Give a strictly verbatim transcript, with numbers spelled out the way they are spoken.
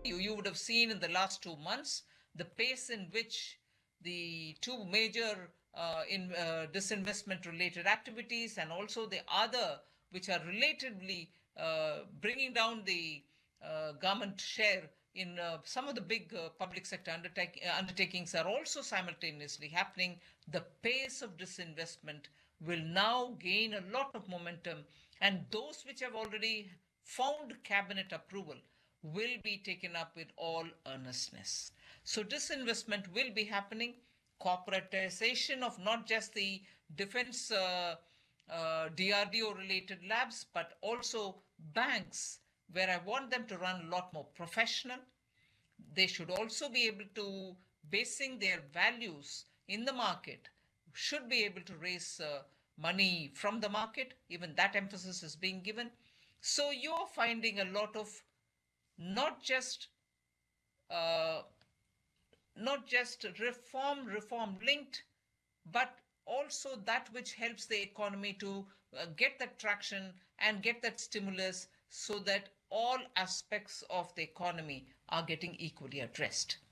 you, you would have seen in the last two months the pace in which the two major uh, in uh, disinvestment related activities and also the other which are relatively uh, bringing down the uh, government share in uh, some of the big uh, public sector undertake, uh, undertakings are also simultaneously happening. The pace of disinvestment will now gain a lot of momentum, and those which have already found cabinet approval will be taken up with all earnestness. So disinvestment will be happening. Corporatization of not just the defense uh, uh, D R D O related labs, but also banks, where I want them to run a lot more professional. They should also be able to, basing their values in the market, should be able to raise uh, money from the market. Even that emphasis is being given. So you're finding a lot of not just uh, not just reform reform linked, but also that which helps the economy to uh, get that traction and get that stimulus so that all aspects of the economy are getting equally addressed.